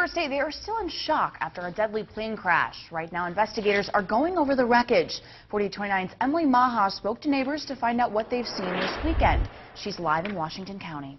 Neighbors say they are still in shock after a deadly plane crash. Right now, investigators are going over the wreckage. 4029's Emily Maha spoke to neighbors to find out what they've seen this weekend. She's live in Washington County.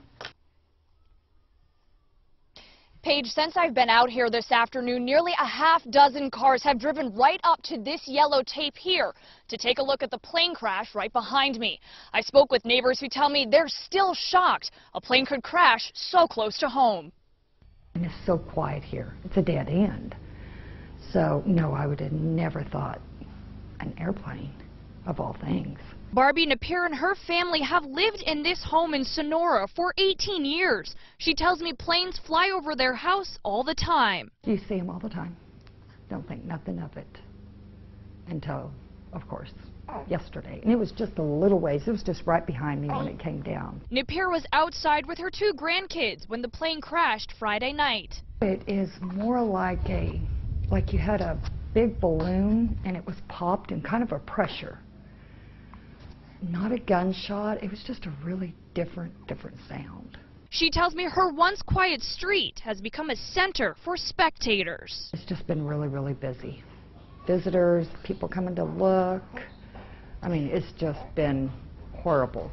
Paige, since I've been out here this afternoon, nearly a half dozen cars have driven right up to this yellow tape here to take a look at the plane crash right behind me. I spoke with neighbors who tell me they're still shocked a plane could crash so close to home. And it's so quiet here. It's a dead end. So, no, I would have never thought an airplane, of all things. Barbie Napier and her family have lived in this home in Sonora for 18 years. She tells me planes fly over their house all the time. You see them all the time. Don't think nothing of it until, of course, yesterday. And it was just a little ways. It was just right behind me when it came down. Napier was outside with her 2 grandkids when the plane crashed Friday night. It is more like you had a big balloon and it was popped and kind of a pressure. Not a gunshot. It was just a really different sound. She tells me her once quiet street has become a center for spectators. It's just been really busy. Visitors, people coming to look. I mean, it's just been horrible.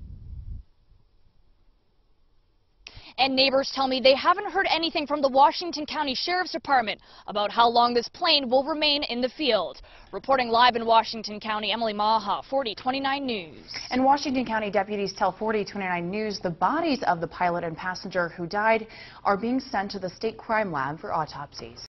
And neighbors tell me they haven't heard anything from the Washington County Sheriff's Department about how long this plane will remain in the field. Reporting live in Washington County, Emily Maha, 4029 News. And Washington County deputies tell 4029 News the bodies of the pilot and passenger who died are being sent to the state crime lab for autopsies.